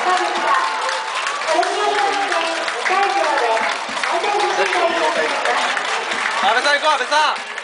阿部さん行こう、阿部さん。